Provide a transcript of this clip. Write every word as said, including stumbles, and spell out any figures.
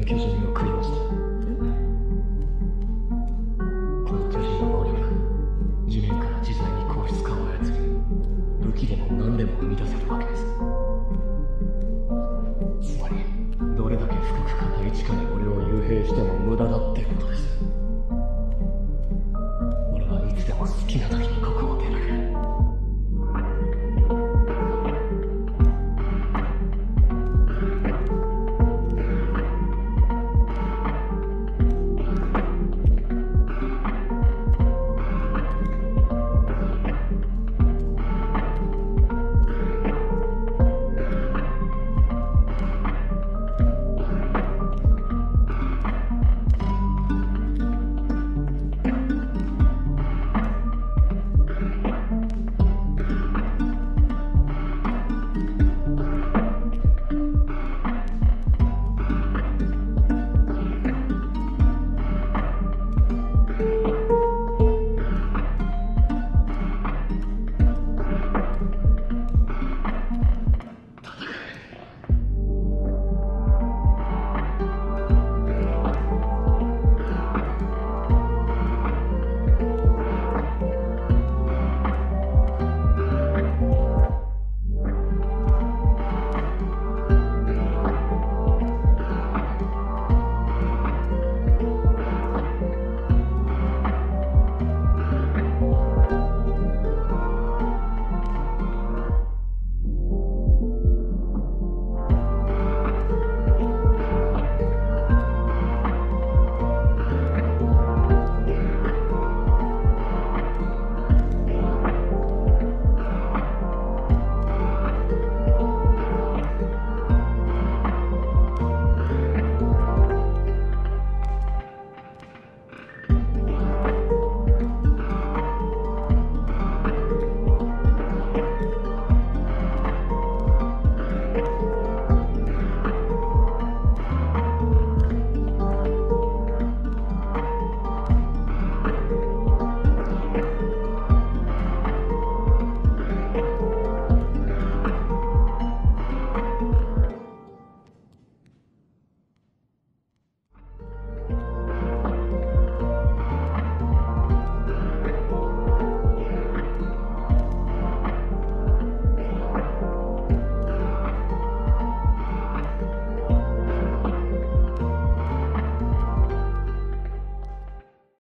の巨人を食いました。この巨人の能力、地面から自在に硬質化を操り、武器でも何でも生み出せるわけです。つまりどれだけ深くか大地下に俺を幽閉しても無駄だってことです。